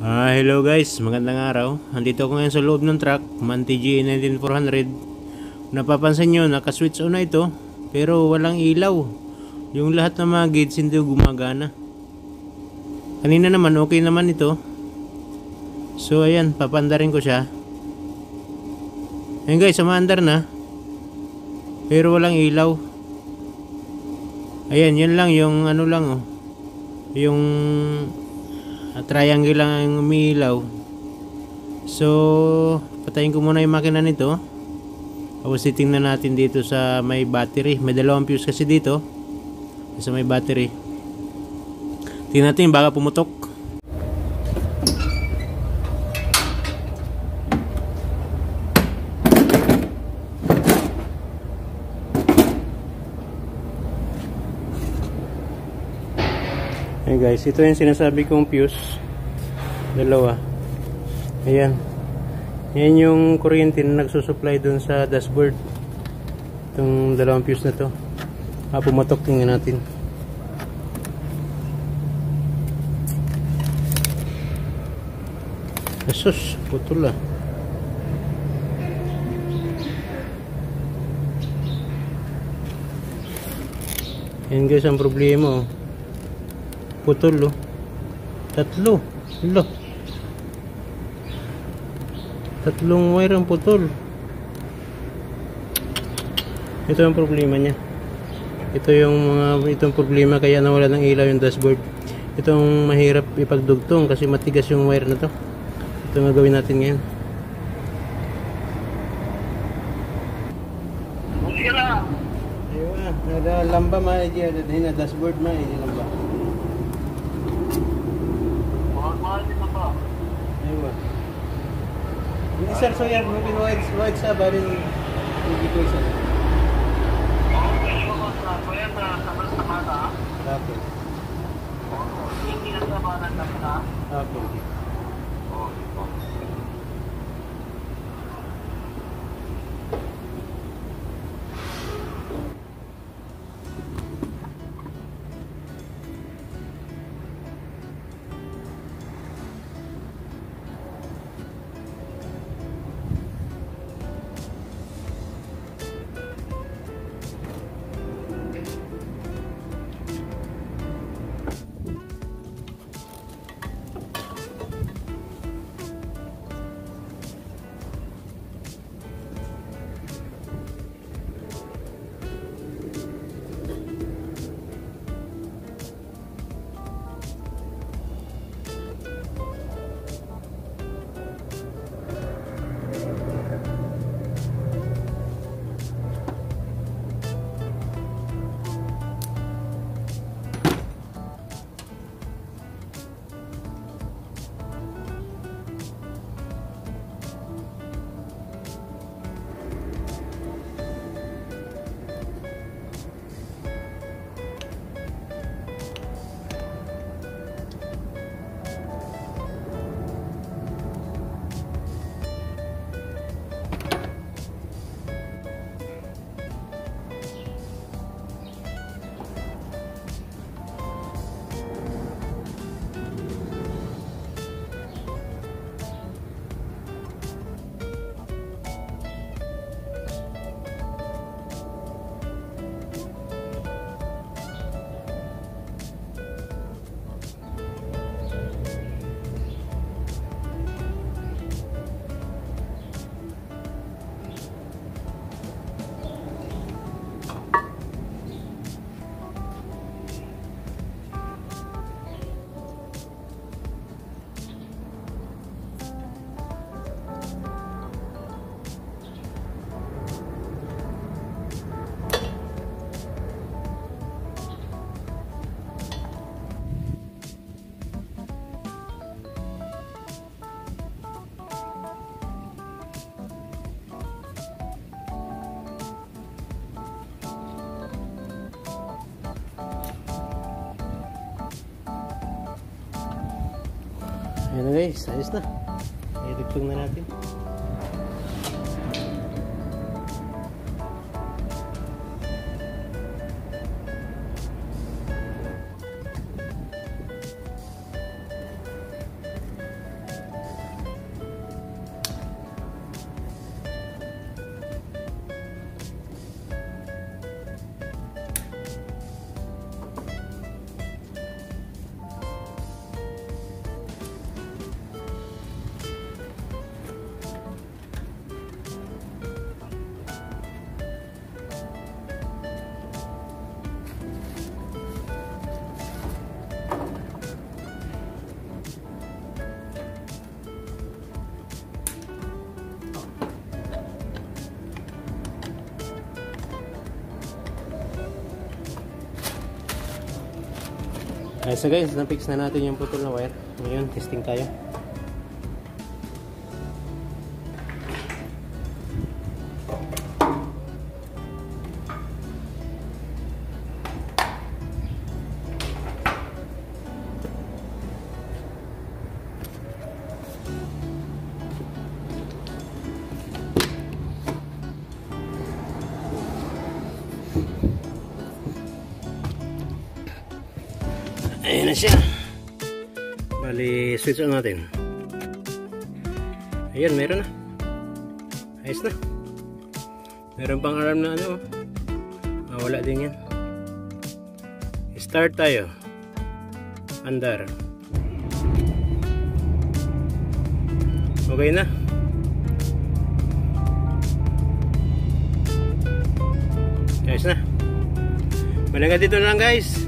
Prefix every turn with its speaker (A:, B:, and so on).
A: Hello guys, magandang araw. Andito ako ngayon sa loob ng truck, MAN TGA 19400. Napapansin nyo, naka-switch on na ito, pero walang ilaw. Yung lahat ng mga gates hindi gumagana. Kanina naman, okay naman ito. So ayan, papandarin ko siya. Ayan guys, umaandar na. Pero walang ilaw. Ayan, yun lang, yung ano lang oh. Yung triangle lang ang umiilaw. So patayin ko muna yung makina nito. Tapos titingnan natin dito sa may battery. May dalawang fuse kasi dito sa may battery. Tingnan natin baka pumutok. Hey guys, ito yung sinasabi kong fuse. Dalawa. Ayan. Yan yung kuryente na nagsusupply dun sa dashboard. Itong dalawang fuse na to. Pumatok, tingnan natin. Asus, putol ah. Yan guys ang problema oh. Putol oh. Tatlo. Hello. Tatlong wire ang putol. Ito ang problema niya. Ito yung itong problema kaya nawala ng ilaw yung dashboard. Itong mahirap ipagdugtong kasi matigas yung wire na to. Ito ang gagawin natin ngayon. Ayun, ada lamba maigi ada na dashboard maigi lamba. Ayun. Ini sir so yan mungkin wide sa barin hindi ko isa. Okay. Okay. Ayan na guys, ayos na. Idugtong na natin. Ayos na guys, na-fix na natin yung putol na wire. Ngayon, testing tayo. Ayan na siya. Bali, switch on natin. Ayan, meron na. Ayos na. Meron pang alarm na ano. Wala din yan. Start tayo. Andar. Okay na. Ayos na. Malaga dito na lang guys.